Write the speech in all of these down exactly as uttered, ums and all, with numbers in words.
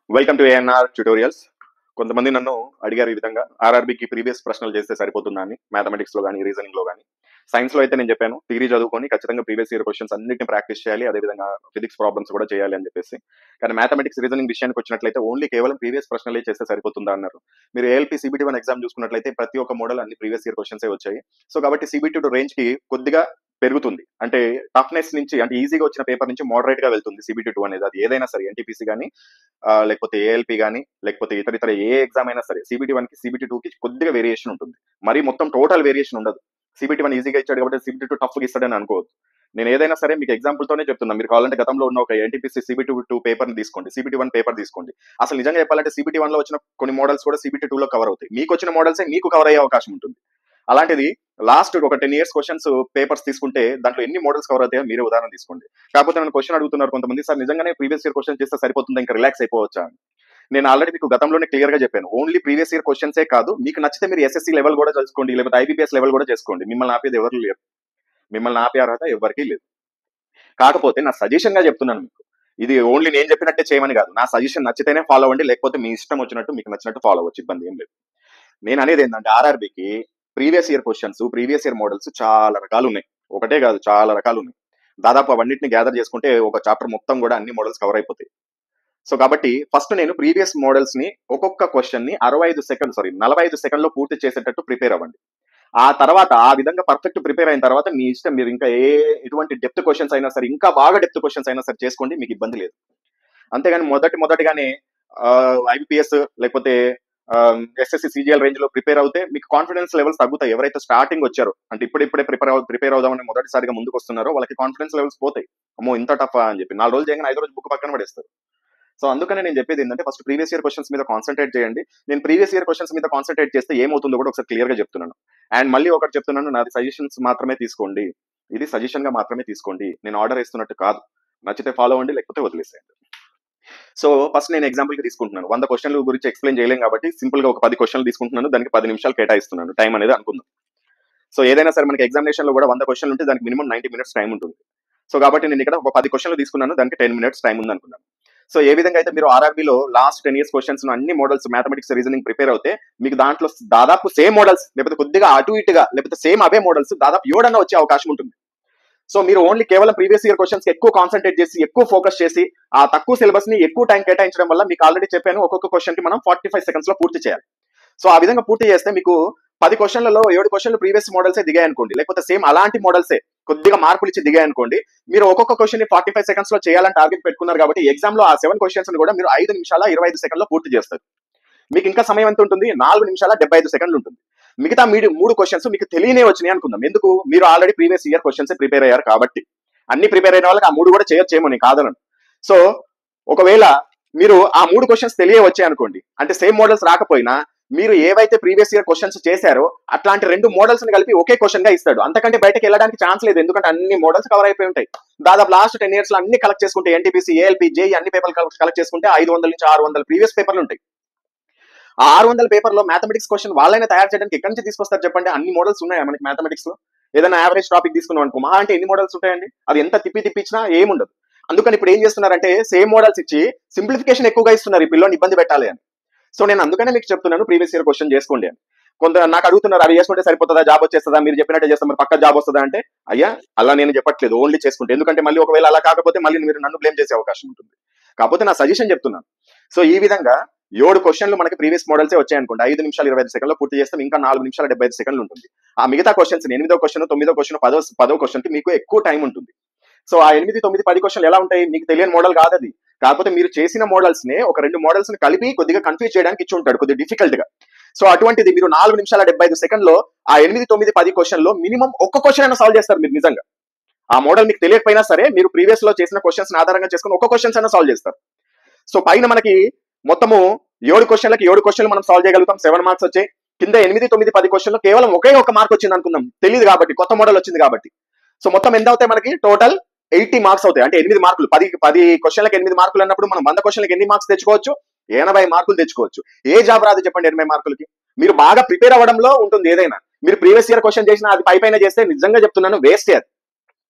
Welcome to ANR tutorials. కొంతమంది నన్ను అడిగారు ఈ విధంగా ఆర్ఆర్బీకి ప్రీవియస్ ప్రశ్నలు చేస్తే సరిపోతుందా అని, మ్యాథమెటిక్స్ లో కానీ రీజనింగ్ లో కానీ. సైన్స్ లో అయితే నేను చెప్పాను థియరీ చదువుకొని ఖచ్చితంగా ప్రీవియస్ ఇయర్ క్వశ్చన్స్ అన్నిటిని ప్రాక్టీస్ చేయాలి, అదేవిధంగా ఫిజిక్స్ ప్రాబ్లమ్స్ కూడా చేయాలి అని చెప్పేసి. కానీ మ్యాథమెటిక్స్ రీజనింగ్ విషయానికి వచ్చినట్లయితే ఓన్లీ కేవలం ప్రీవియస్ ప్రశ్నలే చేస్తే సరిపోతుందా అన్నారు. మీరు ఏఎల్పీ సిబిటీ వన్ ఎగ్జామ్ చూసుకున్నట్లయితే ప్రతి ఒక్క మోడల్ అన్ని ప్రీవియస్ ఇయర్ క్వశ్చన్స్ వచ్చాయి. సో కాబట్టి సిబిటీ టూ రేంజ్ కి కొద్దిగా పెరుగుతుంది, అంటే టఫ్నెస్ నుంచి, అంటే ఈజీగా వచ్చిన పేపర్ నుంచి మోడరేట్ గా వెళ్తుంది సిబిటీ టూ అనేది. అది ఏదైనా సరే ఎన్టీపీసీ కానీ లేకపోతే ఏఎల్పీ కానీ లేకపోతే ఇతర ఇతర ఏ ఎగ్జామ్ అయినా సరే సిబిటీ వన్ కి సిబిటీ టూ కి కొద్దిగా వేరియేషన్ ఉంటుంది, మరి మొత్తం టోటల్ వేరియేషన్ ఉండదు. సిబిటీ వన్ ఈజీగా ఇచ్చాడు కాబట్టి సిబిటీ టూ టఫ్ గా ఇస్తాడని అనుకోవద్దు. నేను ఏదైనా సరే మీకు ఎగ్జాంపుల్ తోనే చెప్తున్నా. మీరు కావాలంటే గతంలో ఉన్న ఒక ఎన్టీపీసీ సిబిటీ టూ పేపర్ ని తీసుకోండి, సిబిటీ వన్ పేపర్ తీసుకోండి. అసలు నిజంగా చెప్పాలంటే సిబిటీ వన్ లో వచ్చిన కొన్ని మోడల్స్ కూడా సిబిటీ టూ లో కవర్ అవుతాయి. మీకు వచ్చిన మోడల్సే మీకు కవర్ అయ్యే అవకాశం ఉంటుంది. అలాంటిది లాస్ట్ ఒక టెన్ ఇయర్స్ క్వశ్చన్స్ పేపర్స్ తీసుకుంటే దాంట్లో ఎన్ని మోడల్స్ కవర్ అవుతాయో మీరే ఉదాహరణ తీసుకోండి. కాకపోతే నన్ను క్వశ్చన్ అడుగుతున్నారు కొంతమంది, సార్ నిజంగానే ప్రీవియస్ ఇయర్ క్వశ్చన్ చేస్తే సరిపోతుందా, ఇంకా రిలాక్స్ అయిపోవచ్చా అని. నేను ఆల్రెడీ మీకు గతంలోనే క్లియర్ గా చెప్పాను, ఓన్లీ ప్రీవియస్ ఇయర్ క్వశ్చన్సే కాదు, మీకు నచ్చితే మీరు ఎస్ఎస్సీ లెవెల్ కూడా చేసుకోండి, లేకపోతే ఐబీపీఎస్ లెవెల్ కూడా చేసుకోండి. మిమ్మల్ని ఆపేది ఎవరు లేరు, మిమ్మల్ని ఆపే అర్హత ఎవరికీ లేదు. కాకపోతే నా సజెషన్ గా చెప్తున్నాను మీకు, ఇది ఓన్లీ నేను చెప్పినట్టే చేయమని కాదు, నా సజెషన్ నచ్చితేనే ఫాలో అవ్వండి, లేకపోతే మీ ఇష్టం వచ్చినట్టు మీకు నచ్చినట్టు ఫాలో అవ్వచ్చు, ఇబ్బంది ఏం లేదు. నేను అనేది ఏంటంటే ఆర్ఆర్బీకి previous year questions, previous year models చాలా రకాలు ఉన్నాయి, ఒకటే కాదు చాలా రకాలు ఉన్నాయి. దాదాపు అవన్నిటిని గ్యాదర్ చేసుకుంటే ఒక చాప్టర్ మొత్తం కూడా అన్ని మోడల్స్ కవర్ అయిపోతాయి. సో కాబట్టి ఫస్ట్ నేను ప్రీవియస్ మోడల్స్ ని ఒక్కొక్క క్వశ్చన్ ని అరవై ఐదు సెకండ్ సారీ నలభై ఐదు సెకండ్ లో పూర్తి చేసేటట్టు ప్రిపేర్ అవ్వండి. ఆ తర్వాత ఆ విధంగా పర్ఫెక్ట్ ప్రిపేర్ అయిన తర్వాత మీ ఇష్టం, మీరు ఇంకా ఏ ఎటువంటి డెప్త్ క్వశ్చన్స్ అయినా సరే, ఇంకా బాగా డెప్త్ క్వశ్చన్స్ అయినా సరే చేసుకోండి, మీకు ఇబ్బంది లేదు. అంతేగాని మొదటి మొదటిగానే ఐబీపీఎస్ లేకపోతే ఎస్ఎస్సి సిజిఎల్ రేంజ్ లో ప్రిపేర్ అవుతే మీకు కాన్ఫిడెన్స్ లెవెల్స్ తగ్గుతాయి. ఎవరైతే స్టార్టింగ్ వచ్చారో, అంటే ఇప్పుడిప్పుడే ప్రిపేర్ ప్రిపేర్ అవుదామని మొదటిసారిగా ముందుకు వస్తున్నారో వాళ్ళకి కాన్ఫిడెన్స్ లెవెల్స్ పోతాయి. అమ్మో ఇంత టఫ్ అని చెప్పి నాలుగు రోజులు చేయగానే ఐదు రోజు బుక్ పక్కన పడేస్తారు. సో అందుకనే నేను చెప్పేది ఏంటంటే ఫస్ట్ ప్రీవియస్ ఇయర్ క్వశ్చన్స్ మీద కాన్సన్ట్రేట్ చేయండి. నేను ప్రీవియస్ ఇయర్ క్వశ్చన్స్ మీద కాన్సన్ట్రేట్ చేస్తే ఏమవుతుందో కూడా ఒకసారి క్లియర్ గా చెప్తున్నాను. అండ్ మళ్ళీ ఒకటి చెప్తున్నాను, నాది సజెషన్స్ మాత్రమే తీసుకోండి, ఇది సజెషన్ గా మాత్రమే తీసుకోండి, నేను ఆర్డర్ ఇస్తున్నట్టు కాదు. నచ్చితే ఫాలో అవ్వండి, లేకపోతే వదిలేసేయండి. సో ఫస్ట్ నేను ఎగ్జాంపుల్ కి తీసుకుంటున్నాను, వంద క్వశ్చన్ల గురించి ఎక్స్ప్లెయిన్ చేయలేం కాబట్టి సింపుల్ గా ఒక పది క్వశ్చన్లు తీసుకుంటున్నాను, దానికి పది నిమిషాలు కేటాయిస్తున్నాను టైం అనేది అనుకుందాం. సో ఏదైనా సరే మనకి ఎగ్జామినేషన్ లో కూడా వంద క్వశ్చన్లు ఉంటే దానికి మినిమం నైన్టీ మినిట్స్ టైం ఉంటుంది. సో కాబట్టి నేను ఇక్కడ ఒక పది క్వశ్చన్లు తీసుకున్నాను, దానికి టెన్ మినిట్స్ టైం ఉంది అనుకున్నాను. సో ఏ విధంగా అయితే మీరు ఆర్ఆర్బీలో లాస్ట్ టెన్ ఇయర్స్ క్వశ్చన్స్ అన్ని మోడల్స్ మ్యాథమెటిక్స్ రీజనింగ్ ప్రిపేర్ అవుతే మీకు దాంట్లో దాదాపు సేమ్ మోడల్స్ లేకపోతే కొద్దిగా అటు ఇటుగా లేకపోతే సేమ్ అవే మోడల్స్ దాదాపు ఏడన్నా వచ్చే అవకాశం ఉంటుంది. సో మీరు ఓన్లీ కేవలం ప్రీవియస్ ఇయర్ క్వశ్చన్స్ ఎక్కువ కాన్సన్ట్రేట్ చేసి ఎక్కువ ఫోకస్ చేసి ఆ తక్కువ సిలబస్ ని ఎక్కువ టైం కేటాయించడం వల్ల మీకు ఆల్రెడీ చెప్పాను ఒక్కొక్క క్వశ్చన్ కి మనం ఫార్టీ ఫైవ్ సెకండ్స్ లో పూర్తి చేయాలి. సో ఆ విధంగా పూర్తి చేస్తే మీకు పది క్వశ్చన్లలో ఏడు క్వశ్చన్లు ప్రీవియస్ మోడల్సే దిగాయి అనుకోండి, లేకపోతే సేమ్ అలాంటి మోడల్సే కొద్దిగా మార్పులు ఇచ్చి దిగాయి అనుకోండి, మీరు ఒక్కొక్క క్వశ్చన్ ని ఫార్టీ ఫైవ్ సెకండ్స్ లో చేయాలని టార్గెట్ పెట్టుకున్నారు కాబట్టి ఎగ్జామ్ లో ఆ సెవెన్ క్వశ్చన్స్ కూడా మీరు ఐదు నిమిషాల ఇరవై ఐదు సెకండ్ లో పూర్తి చేస్తారు. మీకు ఇంకా సమయం ఎంత ఉంటుంది, నాలుగు నిమిషాల డెబ్బై ఐదు సెకండ్లు ఉంటుంది. మిగతా మీడి మూడు క్వశ్చన్స్ మీకు తెలియనే వచ్చినాయి అనుకుందాం, ఎందుకు మీరు already previous year questions prepare అయ్యారు కాబట్టి. అన్ని ప్రిపేర్ అయిన వాళ్ళకి ఆ మూడు కూడా చేయొచ్చేమో, నేను కాదలను. సో ఒకవేళ మీరు ఆ మూడు క్వశ్చన్స్ తెలియ వచ్చాయి అనుకోండి, అంటే సేమ్ మోడల్స్ రాకపోయినా మీరు ఏవైతే ప్రీవియస్ ఇయర్ క్వశ్చన్స్ చేశారో అట్లాంటి రెండు మోడల్స్ ని కలిపి ఒకే క్వశ్చన్ గా ఇస్తాడు. అంతకంటే బయటకు వెళ్ళడానికి ఛాన్స్ లేదు, ఎందుకంటే అన్ని మోడల్స్ కవర్ అయిపోయి ఉంటాయి. దాదాపు లాస్ట్ టెన్ ఇయర్స్ లో అన్ని కలెక్ట్ చేసుకుంటే ఎన్టీపీసీ ఏఎల్పీ జేఈ అన్ని పేపర్లు కలెక్ట్ చేసుకుంటే ఐదు వందల నుంచి ఆరు వందల ప్రీవియస్ పేపర్లు ఉంటాయి. ఆ ఆరు వందల పేపర్ లో మ్యాథమెటిక్స్ క్వశ్చన్ వాళ్ళైనా తయారు చేయడానికి ఎక్కడి నుంచి తీసుకొస్తారు చెప్పండి? అన్ని మోడల్స్ ఉన్నాయా మనకి మ్యాథమెటిక్స్ లో? ఏదైనా యావరేజ్ టాపిక్ తీసుకున్నాం అనుకో, మహా అంటే ఎన్ని మోడల్స్ ఉంటాయండి? అది ఎంత తిప్పి తిప్పించినా ఏముండదు. అందుకని ఇప్పుడు ఏం చేస్తున్నారంటే సేమ్ మోడల్స్ ఇచ్చి సింప్లిఫికేషన్ ఎక్కువగా ఇస్తున్నారు ఈ పిల్లని ఇబ్బంది పెట్టాలి అని. సో నేను అందుకనే మీకు చెప్తున్నాను ప్రీవియస్ ఇయర్ క్వశ్చన్ చేసుకోండి అని. కొంత నాకు అడుగుతున్నారు, అవి చేసుకుంటే సరిపోతుందా, జాబ్ వచ్చేస్తుందా, మీరు చెప్పినట్టే చేస్తాం మరి పక్క జాబ్ వస్తుందా అంటే, అయ్యా అలా నేను చెప్పట్లేదు, ఓన్లీ చేసుకుంటే. ఎందుకంటే మళ్ళీ ఒకవేళ అలా కాకపోతే మళ్ళీ మీరు నన్ను బ్లేమ్ చేసే అవకాశం ఉంటుంది. కాకపోతే నా సజెషన్ చెప్తున్నాను. సో ఈ విధంగా ఏడు క్వశ్చన్లు మనకి ప్రీవియస్ మోడల్సే వచ్చాయి అనుకోండి, ఐదు నిమిషాలు ఇరవై ఐదు సెకండ్ లో పూర్తి చేస్తాం, ఇంకా నాలుగు నిమిషాల డెబ్బై ఐదు సెకండ్లు ఉంటుంది. ఆ మిగతా క్వశ్చన్స్ ఎనిమిదో క్వశ్చన్, తొమ్మిదో క్వశ్చన్, పదో పదో క్వశ్చన్ కి మీకు ఎక్కువ టైం ఉంటుంది. సో ఆ ఎనిమిది తొమ్మిది పది క్వశ్చన్లు ఎలా ఉంటాయి, మీకు తెలియని మోడల్ కాదు అది. కాకపోతే మీరు చేసిన మోడల్స్ నే ఒక రెండు మోడల్స్ ని కలిపి కొద్దిగా కన్ఫ్యూజ్ చేయడానికి ఇచ్చి ఉంటాడు, కొద్దిగా డిఫికల్ట్ గా. సో అటువంటిది మీరు నాలుగు నిమిషాల డెబ్బై ఐదు సెకండ్ లో ఆ ఎనిమిది తొమ్మిది పది క్వశ్చన్ లో మినిమం ఒక్క క్వశ్చన్ అయినా సాల్వ్ చేస్తారు మీరు. నిజంగా ఆ మోడల్ మీకు తెలియకపోయినా సరే మీరు ప్రీవియస్ లో చేసిన క్వశ్చన్స్ ఆధారంగా చేసుకుని ఒక్క క్వశ్చన్స్ అయినా సాల్వ్ చేస్తారు. సో పైన మనకి మొత్తము ఏడు క్వశ్చన్లకి ఏడు క్వశ్చన్లు మనం సాల్వ్ చేయగలుగుతాం, సెవెన్ మార్క్స్ వచ్చాయి. కింద ఎనిమిది తొమ్మిది పది క్వశ్చన్లు కేవలం ఒకే ఒక మార్క్ వచ్చింది అనుకుందాం, తెలియదు కాబట్టి, కొత్త మోడల్ వచ్చింది కాబట్టి. సో మొత్తం ఎంత అవుతాయి మనకి, టోటల్ ఎయిటీ మార్క్స్ అవుతాయి. అంటే ఎనిమిది మార్కులు, పది పది క్వశ్చన్లకు ఎనిమిది మార్కులు అన్నప్పుడు మనం వంద క్వశ్చన్లకు ఎన్ని మార్క్స్ తెచ్చుకోవచ్చు, ఎనభై మార్కులు తెచ్చుకోవచ్చు. ఏ జాబ్ రాదు చెప్పండి ఎనభై మార్కులకి? మీరు బాగా ప్రిపేర్ అవ్వడంలో ఉంటుంది ఏదైనా. మీరు ప్రీవియస్ ఇయర్ క్వశ్చన్ చేసినా అది పై పైన చేస్తే నిజంగా చెప్తున్నాను వేస్ట్ అది.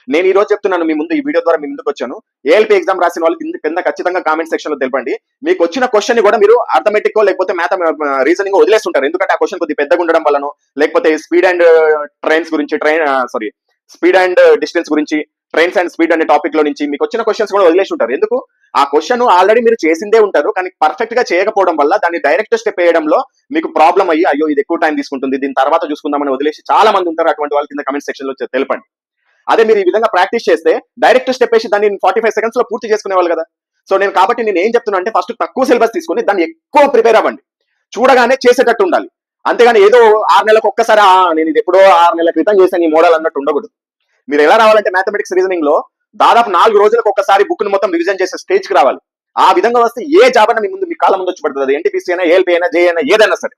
నేను ఈ రోజు చెప్తున్నాను మీ ముందు, ఈ వీడియో ద్వారా మీ ముందుకు వచ్చాను. ఏఎల్పీ ఎగ్జామ్ రాసిన వాళ్ళు కింద కింద ఖచ్చితంగా కామెంట్ సెక్షన్ లో తెలపండి. మీకు వచ్చిన క్వశ్చన్ కూడా మీరు అర్థమెటిక్ లేకపోతే మ్యాథ రీజనింగ్ వదిలేస్తుంటారు. ఎందుకంటే ఆ క్వశ్చన్ కొద్దిగా పెద్దగా ఉండడం వల్లనో, లేకపోతే స్పీడ్ అండ్ ట్రైన్స్ గురించి, train sorry speed and distance గురించి, ట్రైన్స్ అండ్ స్పీడ్ అనే టాపిక్ లో నుంచి మీకు వచ్చిన క్వశ్చన్స్ కూడా వదిలేసి ఉంటారు. ఎందుకు? ఆ క్వశ్చన్ ఆల్రెడీ మీరు చేసిందే ఉంటారు, కానీ పర్ఫెక్ట్ గా చేయకపోవడం వల్ల దాన్ని డైరెక్ట్ స్టెప్ వేయడంలో మీకు ప్రాబ్లం అయ్యి, అయ్యో ఇది ఎక్కువ టైం తీసుకుంటుంది, దీని తర్వాత చూసుకుందామని వదిలేసి చాలా మంది ఉంటారు. అటువంటి వాళ్ళ కింద కమెంట్ సెక్షన్ లో తెలపండి. అదే మీరు ఈ విధంగా ప్రాక్టీస్ చేస్తే డైరెక్ట్ స్టెప్ వేసి దాన్ని ఫార్టీ ఫైవ్ సెకండ్స్ లో పూర్తి చేసుకునేవాళ్ళు కదా. సో నేను కాబట్టి నేను ఏం చెప్తున్నా అంటే, ఫస్ట్ తక్కువ సిలబస్ తీసుకుని దాన్ని ఎక్కువ ప్రిపేర్ అవ్వండి. చూడగానే చేసేటట్టు ఉండాలి. అంతేగాని ఏదో ఆరు నెలలకు ఒక్కసారి నేను ఇది ఎప్పుడో ఆరు నెలల క్రితం చేశాను ఈ మోడల్ అన్నట్టు ఉండకూడదు. మీరు ఎలా రావాలంటే మ్యాథమెటిక్స్ రీజనింగ్ లో దాదాపు నాలుగు రోజులకు ఒక్కసారి బుక్ ను మొత్తం రివిజన్ చేసే స్టేజ్ కి రావాలి. ఆ విధంగా వస్తే ఏ జాబ్ అయినా మీ ముందు మీ కాళ్ళ ముందు వచ్చి పడుతుంది. అది ఎన్టీపీసీ అయినా, ఏఎల్పీ అయినా, జే అయినా, ఏదైనా సరే.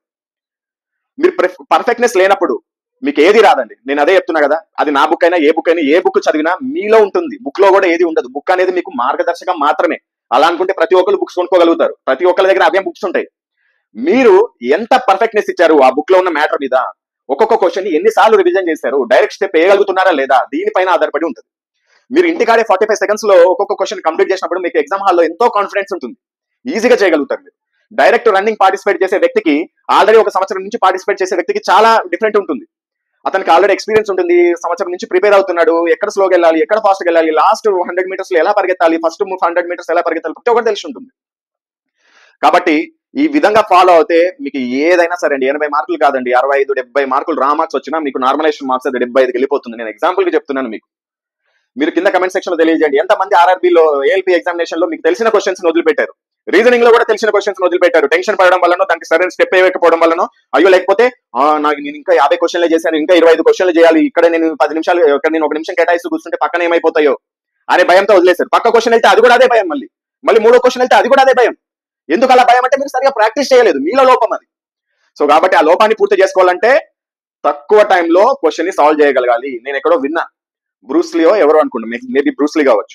మీరు పర్ఫెక్ట్నెస్ లేనప్పుడు మీకు ఏది రాదండి. నేను అదే చెప్తున్నా కదా, అది నా బుక్ అయినా, ఏ బుక్ అయినా, ఏ బుక్ చదివినా మీలో ఉంటుంది. బుక్ లో కూడా ఏది ఉండదు. బుక్ అనేది మీకు మార్గదర్శకం మాత్రమే. అలా అనుకుంటే ప్రతి ఒక్కరు బుక్స్ కొనుక్కోగలుగుతారు. ప్రతి ఒక్కరి దగ్గర అవే బుక్స్ ఉంటాయి. మీరు ఎంత పర్ఫెక్ట్నెస్ ఇచ్చారు ఆ బుక్ లో ఉన్న మ్యాటర్ మీద, ఒక్కొక్క క్వశ్చన్ ఎన్నిసార్లు రివిజన్ చేశారు, డైరెక్ట్ స్టెప్ వేయగలుగుతున్నారా లేదా, దీనిపైన ఆధారపడి ఉంటుంది. మీరు ఇంటికాడే ఫార్టీ ఫైవ్ సెకండ్స్ లో ఒక్కొక్క క్వశ్చన్ కంప్లీట్ చేసినప్పుడు మీకు ఎగ్జామ్ హాల్లో ఎంతో కాన్ఫిడెన్స్ ఉంటుంది. ఈజీగా చేయగలుగుతారు. మీరు డైరెక్ట్ రన్నింగ్ పార్టిసిపేట్ చేసే వ్యక్తికి, ఆల్రెడీ ఒక సంవత్సరం నుంచి పార్టిసిపేట్ చేసే వ్యక్తికి చాలా డిఫరెంట్ ఉంటుంది. అతనికి ఆల్రెడీ ఎక్స్పీరియన్స్ ఉంటుంది, సంవత్సరం నుంచి ప్రిపేర్ అవుతున్నాడు, ఎక్కడ స్లోగా వెళ్ళాలి, ఎక్కడ ఫాస్ట్ వెళ్ళాలి, లాస్ట్ హండ్రెడ్ మీటర్స్ లో ఎలా పరిగెత్తాలి, ఫస్ట్ హండ్రెడ్ మీటర్స్ ఎలా పరిగెత్తాలి, ప్రతి ఒక్కటి తెలిసి ఉంటుంది. కాబట్టి ఈ విధంగా ఫాలో అవుతే మీకు ఏదైనా సరే అండి, ఎనభై మార్కులు కాదండి, అరవై ఐదు డెబ్బై మార్కులు రా మార్క్స్ వచ్చినా మీకు నార్మలైజేషన్ మార్క్స్ అది డెబ్బై ఐదుకి వెళ్ళిపోతుంది. నేను ఎగ్జాంపుల్ గా చెప్తున్నాను మీకు. మీరు కింద కమెంట్ సెక్షన్ లో తెలియజేయండి ఎంతమంది ఆర్ఆర్బీలో ఏఎల్పీ ఎగ్జామినేషన్ లో మీకు తెలిసిన క్వశ్చన్స్ వదిలిపెట్టారు, రీజనింగ్ లో కూడా తెలిసిన క్వశ్చన్స్ వదిలిపెట్టారు. టెన్షన్ పడడం వల్లనో, దానికి సరైన స్టెప్ వేయకపోవడం వల్లనో, అయ్యో లేకపోతే నాకు నేను ఇంకా యాభై క్వశ్చన్లు చేశాను, ఇంకా ఇరవై ఐదు క్వశ్చన్లు చేయాలి, ఇక్కడ నేను పది నిమిషాలు ఇక్కడ నేను ఒక నిమిషం కేటాయిస్తూ కూర్చుంటే పక్కన ఏమైపోతాయో అనే భయంతో వదిలేశారు. పక్క క్వశ్చన్ వెళ్తే అది కూడా అదే భయం, మళ్ళీ మళ్ళీ మూడో క్వశ్చన్ వెళ్తే అది కూడా అదే భయం. ఎందుకు అలా భయం అంటే మీరు సరిగా ప్రాక్టీస్ చేయలేదు, మీలో లోపం అది. సో కాబట్టి ఆ లోపాన్ని పూర్తి చేసుకోవాలంటే తక్కువ టైంలో క్వశ్చన్ ని సాల్వ్ చేయగలగాలి. నేను ఎక్కడో విన్నా, బ్రూస్లీయో ఎవరో అనుకుంటా, మేబీ బ్రూస్లీ కావచ్చు,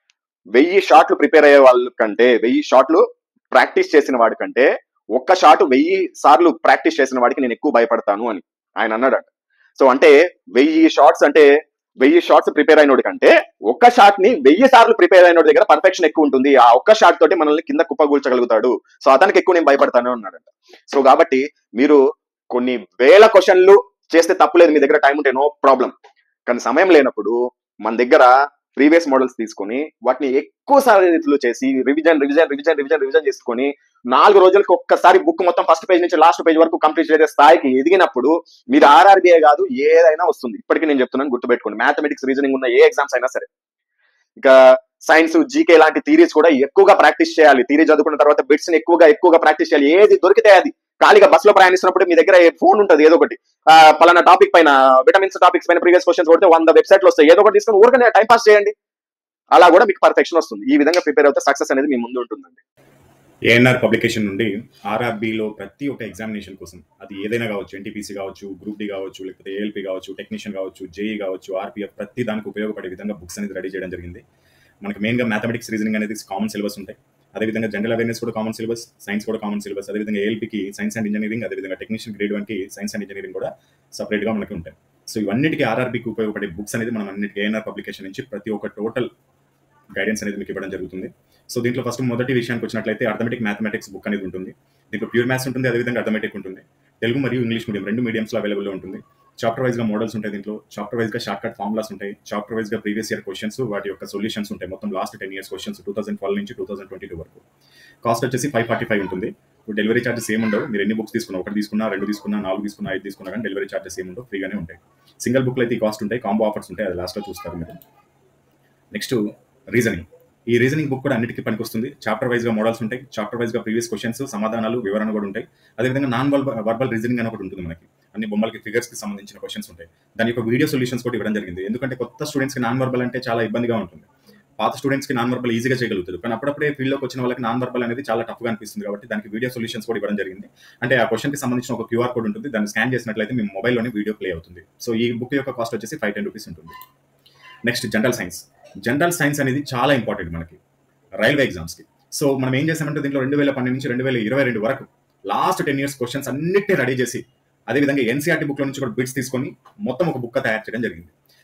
వెయ్యి షాట్లు ప్రిపేర్ అయ్యే వాళ్ళ కంటే, వెయ్యి షాట్లు ప్రాక్టీస్ చేసిన వాడి కంటే ఒక్క షాట్ వెయ్యి సార్లు ప్రాక్టీస్ చేసిన వాడికి నేను ఎక్కువ భయపడతాను అని ఆయన అన్నాడట. సో అంటే వెయ్యి షాట్స్ అంటే వెయ్యి షాట్స్ ప్రిపేర్ అయినోడి కంటే ఒక్క షాట్ ని వెయ్యి సార్లు ప్రిపేర్ అయినోడి దగ్గర పర్ఫెక్షన్ ఎక్కువ ఉంటుంది. ఆ ఒక్క షాట్ తోటి మనల్ని కింద కుప్పగూల్చగలుగుతాడు. సో అతనికి ఎక్కువ నేను భయపడతాను అన్నాడంట. సో కాబట్టి మీరు కొన్ని వేల క్వశ్చన్లు చేస్తే తప్పులేదు, మీ దగ్గర టైం ఉంటే నో ప్రాబ్లం. కానీ సమయం లేనప్పుడు మన దగ్గర ప్రీవియస్ మోడల్స్ తీసుకొని వాటిని ఎక్కువ సార్లు చేసి revision revision revision revision revision చేసుకొని నాలుగు రోజులకి ఒక్కసారి బుక్ మొత్తం ఫస్ట్ పేజ్ నుంచి లాస్ట్ పేజ్ వరకు కంప్లీట్ చేసే స్థాయికి ఎదిగినప్పుడు మీరు ఆర్ఆర్బీఏ కాదు ఏదైనా వస్తుంది. ఇప్పటికీ నేను చెప్తున్నాను, గుర్తుపెట్టుకోండి. మ్యాథమెటిక్స్ రీజనింగ్ ఉన్న ఏ ఎగ్జామ్స్ అయినా సరే. ఇక సైన్స్, జీకే లాంటి థీరీస్ కూడా ఎక్కువగా ప్రాక్టీస్ చేయాలి. థీరీ చదువుకున్న తర్వాత బిట్స్ ని ఎక్కువగా ఎక్కువగా ప్రాక్టీస్ చేయాలి. ఏది దొరికితే అది. ఖాళీగా బస్ లో ప్రయాణిస్తున్నప్పుడు మీ దగ్గర ఫోన్ ఉంటుంది, ఏదో ఒకటి పలానా టాపిక్ పైన, విటమిన్స్ టాపిక్స్ పైన ప్రీవియస్ క్వశ్చన్స్ కొడితే వంద వెబ్సైట్లు వస్తాయి, ఏదో ఒకటి తీసుకుని ఊరికనే టైం పాస్ చేయండి. అలా కూడా మీకు పర్ఫెక్షన్ వస్తుంది. ఈ విధంగా ప్రిపేర్ అవుతే సక్సెస్ అనేది మీ ముందు ఉంటుందండి. ఏఎన్ఆర్ పబ్లికేషన్ నుండి ఆర్ఆర్బీలో ప్రతి ఒక్క ఎగ్జామినేషన్ కోసం, అది ఏదైనా కావచ్చు, ఎన్టీపీసీ కావచ్చు, గ్రూప్ డి కావచ్చు, లేకపోతే ఏఎల్పీ కావచ్చు, టెక్నీషియన్ కావచ్చు, జేఈ కావచ్చు, ఆర్పీఎఫ్, ప్రతి దానికి ఉపయోగపడే విధంగా బుక్స్ అనేది రెడీ చేయడం జరిగింది. మనకి మెయిన్గా మ్యాథమెటిక్స్ రీజనింగ్ అనేది కామన్ సిలబస్ ఉంటాయి. అదేవిధంగా జనరల్ అవేర్నెస్ కూడా కామన్ సిలబస్, సైన్స్ కూడా కామన్ సిలబస్, అదేవిధంగా ఏఎల్పీకి సైన్స్ అండ్ ఇంజనీరింగ్, అదేవిధంగా టెక్నీషియన్ గ్రేడ్ వన్కి సైన్స్ అండ్ ఇంజనీరింగ్ కూడా సపరేట్గా మనకి ఉంటాయి. సో ఇవన్నిటికీ ఆర్ఆర్బీకి ఉపయోగపడే బుక్స్ అనేది మనం అన్నిటికీ ఏఎన్ఆర్ పబ్లికేషన్ నుంచి ప్రతి ఒక్క టోటల్ గైడెన్స్ అనేది మీకు ఇవ్వడం జరుగుతుంది. సో దీంట్లో ఫస్ట్ మొదటి విషయానికి వచ్చినట్లయితే అర్థమెటిక్ మ్యాథమెటిక్స్ బుక్ అనేది ఉంటుంది. దీంట్లో ప్యూర్ మ్యాథ్స్ ఉంటుంది, అదేవిధంగా అర్థమెటిక్ ఉంటుంది. తెలుగు మరియు ఇంగ్లీష్ మీడియం రెండు మీడియంస్లో అవైలబుల్లో ఉంటుంది. చాప్టర్ వైజ్గా మోడల్స్ ఉంటాయి, దీంట్లో చాప్టర్ వైజ్గా షార్ట్ కట్ ఫార్ములాస్ ఉంటాయి, చాప్టర్ వైజ్గా ప్రీవియస్ ఇయర్ క్వశ్చన్స్, వాటి యొక్క సొల్యూషన్స్ ఉంటాయి. మొత్తం last ten years questions two thousand twelve నుంచి టూ థౌసండ్ ట్వంటీ టూ వరకు. కాస్ట్ వచ్చేసి ఫైవ్ ఫార్టీ ఫైవ్ ఉంటుంది. డెలివరీ చార్జెస్ ఏమి ఉండవు. మీరు ఎన్ని బుక్స్ తీసుకున్నా, ఒకటి తీసుకున్నా, రెండు తీసుకున్నా, నాలుగు తీసుకున్నా, ఐదు తీసుకున్నా కానీ డెలివరీ చార్జెస్ ఏమి ఉండవు, ఫ్రీగానే ఉంటాయి. సింగిల్ బుక్లో అయితే కాస్ట్ ఉంటాయి, కాంబో ఆఫర్స్ ఉంటాయి, అది లాస్ట్లో చూస్తారు మీరు. Next reasoning. ఈ రీజనింగ్ బుక్ కూడా అన్నిటికీ పనికొస్తుంది. చాప్టర్ వైజ్గా మోడల్స్ ఉంటాయి, చాప్టర్ వైజ్గా ప్రీవియస్ క్వశ్చన్స్, సమాధానాలు, వివరణ కూడా ఉంటాయి. అదేవిధంగా నాన్ వర్బల్ రీజనింగ్ అని ఒకటి ఉంటుంది. మనకి అన్ని బొమ్మలకి, ఫిగర్స్కి సంబంధించిన క్వశ్చన్స్ ఉంటాయి. దాని యొక్క వీడియో సొల్యూషన్స్ కూడా ఇవ్వడం జరిగింది. ఎందుకంటే కొత్త స్టూడెంట్స్కి నాన్ వర్బల్ అంటే చాలా ఇబ్బందిగా ఉంటుంది. పాత స్టూడెంట్స్కి నాన్ వర్బల్ ఈజీగా చేయగలుగుతారు, కానీ అప్పుడప్పుడే ఫీల్డ్లోకి వచ్చిన వాళ్ళకి నాన్ వర్బల్ అనేది చాలా టఫ్గా అనిపిస్తుంది. కాబట్టి దానికి వీడియో సొల్యూషన్స్ కూడా ఇవ్వడం జరిగింది. అంటే ఆ క్వశ్చన్కి సంబంధించిన ఒక క్యూఆర్ కోడ్ ఉంటుంది, దాన్ని స్కాన్ చేసినట్లయితే మీ మొబైల్లోనే వీడియో ప్లే అవుతుంది. సో ఈ బుక్ యొక్క కాస్ట్ వచ్చేసి ఫైవ్ టెన్ రూపీస్ ఉంటుంది. Next general science. General science అనేది చాలా ఇంపార్టెంట్ మనకి రైల్వే ఎగ్జామ్స్కి. సో మనం ఏం చేసామంటే దీంట్లో రెండు వేల పన్నెండు నుంచి రెండు వేల ఇరవై రెండు వరకు లాస్ట్ టెన్ ఇయర్స్ క్వశ్చన్స్ అన్నిటినీ రెడీ చేసి, అదేవిధంగా ఎన్సీఆర్టీ బుక్లో నుంచి కూడా బిట్స్ తీసుకొని మొత్తం ఒక బుక్ తయారు చేయడం జరిగింది.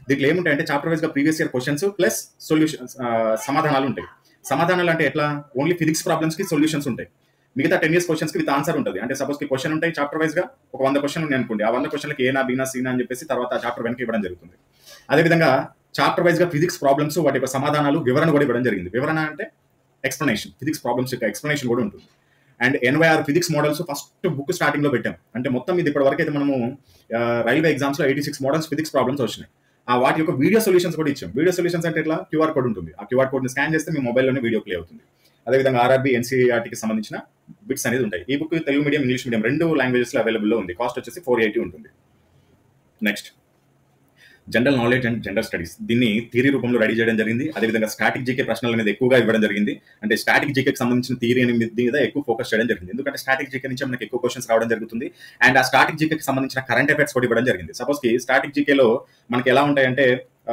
దీంట్లో ఏముంటాయంటే చాప్టర్ వైజ్గా previous year questions plus solutions, సమాధానాలు ఉంటాయి. సమాధానాలు అంటే ఎట్లా, ఓన్లీ ఫిజిక్స్ ప్రాబ్లమ్స్కి సొల్యూషన్స్ ఉంటాయి. మిగతా టెన్ ఇయర్స్ క్వశ్చన్స్కి విత్ ఆన్సర్ ఉంటుంది. అంటే సపోజ్ కి క్వశ్చన్ ఉంటాయి చాప్టర్ వైజ్గా, ఒక వంద క్వశ్చన్ ఉన్నాయి అనుకోండి, ఆ వంద క్వశ్చన్లకి ఏనా బీనా సీనా అని చెప్పేసి తర్వాత చాప్టర్ వెనక ఇవ్వడం జరుగుతుంది. అదేవిధంగా చాప్టర్ వైజ్గా ఫిజిక్స్ ప్రాబ్లమ్స్, వాటి యొక్క సమాధానాలు, వివరణ కూడా ఇవ్వడం జరిగింది. వివరణ అంటే ఎక్స్ప్లెనేషన్, ఫిజిక్స్ ప్రాబ్లమ్స్ యొక్క ఎక్స్ప్లెనేషన్ కూడా ఉంటుంది. అండ్ ఎనభై ఆరు physics models first book starting లో పెట్టాం. అంటే మొత్తం ఇది ఇప్పటి వరకు అయితే మనము రైల్వే ఎగ్జామ్స్ లో eighty six models physics problems వచ్చినాయి. ఆ వాటి యొక్క వీడియో సొల్యూషన్స్ కూడా ఇచ్చాం. వీడియో సొల్యూషన్స్ అంటే ఎట్లా, క్యూఆర్ కోడ్ ఉంటుంది. ఆ క్యూఆర్ కోడ్ ని స్కాన్ చేస్తే మీ మొబైల్లోనే వీడియో ప్లే అవుతుంది. అదేవిధంగా ఆర్ఆర్బీ ఎన్సీఆర్టీకి సంబంధించిన బిట్స్ అనేది ఉంటాయి. ఈ book Telugu medium, English medium రెండు లాంగ్వేజెస్ లో అవైలబుల్ లో ఉంది. కాస్ట్ వచ్చేసి ఫోర్ ఎయిటీ ఉంటుంది. Next general knowledge and gender studies, దీన్ని థియరీ రూపంలో రెడీ చేయడం జరిగింది. అదేవిధంగా స్టాటిక్ జీకే ప్రశ్నలు అనేది ఎక్కువగా ఇవ్వడం జరిగింది. అంటే స్టాటిక్ జీకేకి సంబంధించిన థియరీ మీద ఎక్కువ ఫోకస్ చేయడం జరిగింది. ఎందుకంటే స్టాటిక్ జీకే నుంచి మనకి ఎక్కువ క్వశ్చన్స్ రావడం జరుగుతుంది. అండ్ ఆ స్టాటిక్ జీకేకి సంబంధించిన కరెంట్ అఫైర్స్ కూడా ఇవ్వడం జరిగింది. సపోజ్ కి స్టాటిక్ జీకేలో మనకి ఎలా ఉంటాయంటే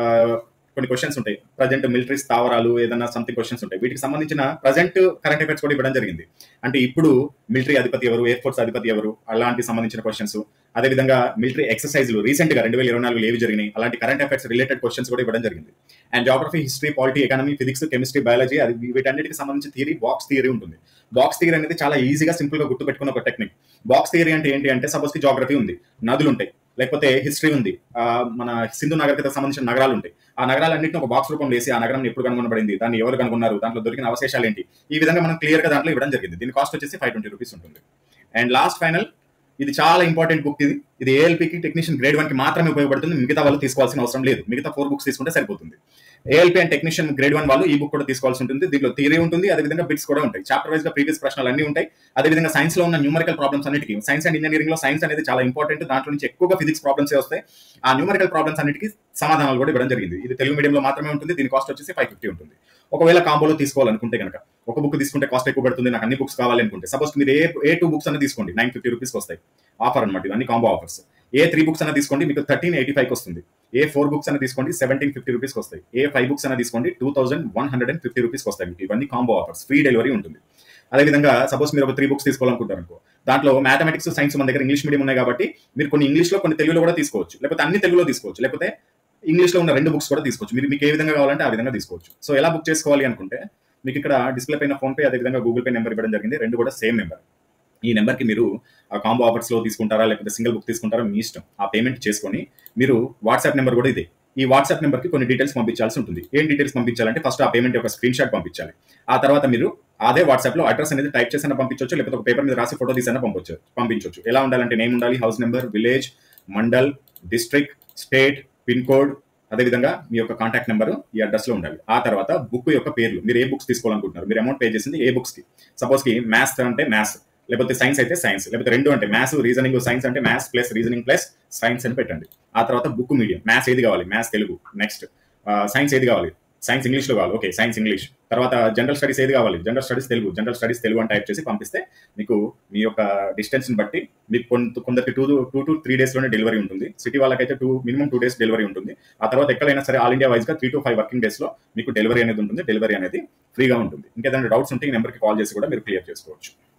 కొన్ని క్వశ్చన్స్ ఉంటాయి. ప్రజెంట్ మిలిటరీ స్థావరాలు, ఏదైనా సంథింగ్ క్వశ్చన్స్ ఉంటాయి. వీటికి సంబంధించిన ప్రజెంట్ కరెంట్ అఫైర్స్ కూడా ఇవ్వడం జరిగింది. అంటే ఇప్పుడు మిలిటరీ అధిపతి ఎవరు, ఎయిర్ ఫోర్స్ అధిపతి ఎవరు, అలాంటి సంబంధించిన క్వశ్చన్స్. అదేవిధంగా మిలిటరీ ఎక్సర్సైజ్లు రీసెంట్ గా రెండు వేల ఇరవై నాలుగు ఏవి జరిగినాయి, అలాంటి కరెంట్ అఫైర్స్ రిలేటెడ్ క్వశ్చన్స్ కూడా ఇవ్వడం జరిగింది. And geography, history, polity, economy, physics, chemistry, biology, అది వీటన్నిటికి సంబంధించి థియరీ, బాక్స్ థియరీ ఉంటుంది. బాక్స్ థియరీ అనేది చాలా ఈజీగా సింపుల్ గా గుర్తుపెట్టుకున్న ఒక టెక్నిక్. బాక్స్ థియరీ అంటే ఏంటి అంటే, సపోజ్ కి జాగ్రఫీ ఉంది, నదులు ఉంటాయి, లేకపోతే హిస్టరీ ఉంది, మన సింధు నాగరికతకు సంబంధించిన నగరాలు ఉంటాయి. ఆ నగరాలన్నింటినీ ఒక బాక్స్ రూపంలో వేసి ఆ నగరం ఎప్పుడు కనుగొనబడింది, దాన్ని ఎవరు కనుగొన్నారు, దాంట్లో దొరికిన అవశేషాలు ఏంటి, ఈ విధంగా మనం క్లియర్ గా దాంట్లో ఇవ్వడం జరిగింది. దీని కాస్ట్ వచ్చేసి ఫైవ్ ట్వంటీ రూపీస్ ఉంటుంది. అండ్ లాస్ట్ ఫైనల్, ఇది చాలా ఇంపార్టెంట్ బుక్. ఇది ఇది ఏఎల్పీకి టెక్నీషియన్ గ్రేడ్ వన్ కి మాత్రమే ఉపయోగపడుతుంది. మిగతా వాళ్ళు తీసుకోవాల్సిన అవసరం లేదు. మిగతా ఫోర్ బుక్స్ తీసుకుంటే సరిపోతుంది. ALP and technician grade one వాళ్ళు ఈ బుక్ కూడా తీసుకోవాల్సి ఉంటుంది. దీంట్లో థియరీ ఉంటుంది, అదేవిధంగా బిట్స్ కూడా ఉంటాయి. చాప్టర్ వైజ్ గా ప్రీవియస్ ప్రశ్నలు అన్ని ఉంటాయి. అదేవిధంగా సైన్స్ లో ఉన్న న్యూమరికల్ ప్రాబ్లమ్స్ అన్నిటికీ, సైన్స్ అండ్ ఇంజనీరింగ్ లో సైన్స్ అనేది చాలా ఇంపార్టెంట్. దాంట్లో నుంచి ఎక్కువగా ఫిజిక్స్ ప్రాబ్లమ్స్ వస్తాయి. ఆ న్యూమరికల్ ప్రాబ్లమ్స్ అన్నిటికీ సమాధానాలు కూడా ఇవ్వడం జరిగింది. ఇది తెలుగు మీడియంలో మాత్రమే ఉంటుంది. దీని కాస్ట్ వచ్చేసి ఫైవ్ ఫిఫ్టీ ఉంటుంది. ఒకవేళ కాంబోలో తీసుకోవాలనుకుంటే కనుక, ఒక బుక్ తీసుకుంటే కాస్ట్ ఎక్కువ పడుతుంది, నాకు అన్ని బుక్స్ కావాలి అనుకుంటే, సపోజ్ మీరు ఏ ఏ టూ బుక్స్ అన్న తీసుకోండి, నైన్ ఫిఫ్టీ రూపీస్ వస్తాయి. ఆఫర్ అనమాట, ఇవన్నీ కాంబో ఆఫర్స్. ఏ త్రీ బుక్స్ అన్న తీసుకోండి, మీకు థర్టీన్ ఎయిటీ ఫైవ్ వస్తుంది. ఏ ఫోర్ బుక్స్ అన్న తీసుకోండి, సెవెంటీన్ ఫిఫ్టీ రూపీస్ వస్తాయి. ఏ ఫైవ్ బుక్స్ అన్న తీసుకోండి, two thousand one hundred and fifty rupees వస్తాయి. మీకు ఇవన్నీ కాంబో ఆఫర్స్, ఫ్రీ డెలివరీ ఉంటుంది. అదేవిధంగా సపోజ్ మీరు ఒక త్రీ బుక్స్ తీసుకోవాలనుకుంటారు అనుకో, దాంట్లో మ్యాథమెటిక్స్, సైన్స్ మన దగ్గర ఇంగ్లీష్ మీడియం ఉన్నాయి కాబట్టి మీరు కొన్ని ఇంగ్లీష్లో, కొన్ని తెలుగులో కూడా తీసుకోవచ్చు, లేకపోతే అన్ని తెలుగులో తీసుకోవచ్చు, లేకపోతే ఇంగ్లీష్లో ఉన్న రెండు బుక్స్ కూడా తీసుకోవచ్చు. మీరు మీకు ఏ విధంగా కావాలంటే ఆ విధంగా తీసుకోవచ్చు. సో ఎలా బుక్ చేసుకోవాలి అనుకుంటే, మీకు ఇక్కడ డిస్ప్లే పైన ఫోన్పే, అదేవిధంగా గూగుల్ పే నెంబర్ ఇవ్వడం జరిగింది. రెండు కూడా సేమ్ నెంబర్. ఈ నెంబర్కి మీరు ఆ కాంబో ఆఫర్స్ లో తీసుకుంటారా, లేకపోతే సింగిల్ బుక్ తీసుకుంటారా, మీ ఇష్టం. ఆ పేమెంట్ చేసుకొని మీరు వాట్సాప్ నెంబర్ కూడా ఇదే. ఈ వాట్సాప్ నెంబర్కి కొన్ని డీటెయిల్స్ పంపించాల్సి ఉంటుంది. ఏం డీటెయిల్స్ పంపించాలంటే, ఫస్ట్ ఆ పేమెంట్ యొక్క స్క్రీన్ షాట్ పంపించాలి. ఆ తర్వాత మీరు అదే వాట్సాప్ లో అడ్రస్ అనేది టైప్ చేసినా పంపించవచ్చు, లేకపోతే ఒక పేపర్ మీద రాసి ఫోటో తీసినా పంపించవచ్చు పంపించవచ్చు ఎలా ఉండాలంటే, నేమ్ ఉండాలి, house number, village, mandal, district, state, pin code, అదేవిధంగా మీ యొక్క కాంటాక్ట్ నెంబర్ ఈ అడ్రస్ లో ఉండాలి. ఆ తర్వాత బుక్ యొక్క పేర్లు, మీరు ఏ బుక్స్ తీసుకోవాలనుకుంటున్నారు, మీరు అమౌంట్ పే చేసింది ఏ బుక్స్ కి. సపోజ్ కి మ్యాథ్స్ అంటే మ్యాథ్స్, లేకపోతే సైన్స్ అయితే సైన్స్, లేకపోతే రెండు అంటే మ్యాథ్స్, రీజనింగ్, సైన్స్ అంటే maths plus reasoning plus science అని పెట్టండి. ఆ తర్వాత బుక్ మీడియం, మ్యాథ్స్ ఏది కావాలి, మ్యాథ్స్ తెలుగు. నెక్స్ట్ సైన్స్ ఏది కావాలి, సైన్స్ ఇంగ్లీష్ లో కావాలి, ఓకే సైన్స్ ఇంగ్లీష్. తర్వాత జనరల్ స్టడీస్ ఏది కావాలి, general studies Telugu, general studies Telugu అని టైప్ చేసి పంపిస్తే మీకు మీ యొక్క డిస్టెన్స్ ని బట్టి మీకు కొంత కొందరికి two two to three days లోనే డెలివరీ ఉంటుంది. సిటీ వాళ్ళకైతే two minimum two days delivery ఉంటుంది. ఆ తర్వాత ఎక్కడైనా సరే ఆల్ ఇండియా వైజ్ గా three to five working days లో మీకు డెలివరీ అనేది ఉంటుంది. డెలివరీ అనేది ఫ్రీగా ఉంటుంది. ఇంకేదైనా డౌట్స్ ఉంటే ఈ నెంబర్కి కాల్ చేసి కూడా మీరు క్లియర్ చేసుకోవచ్చు.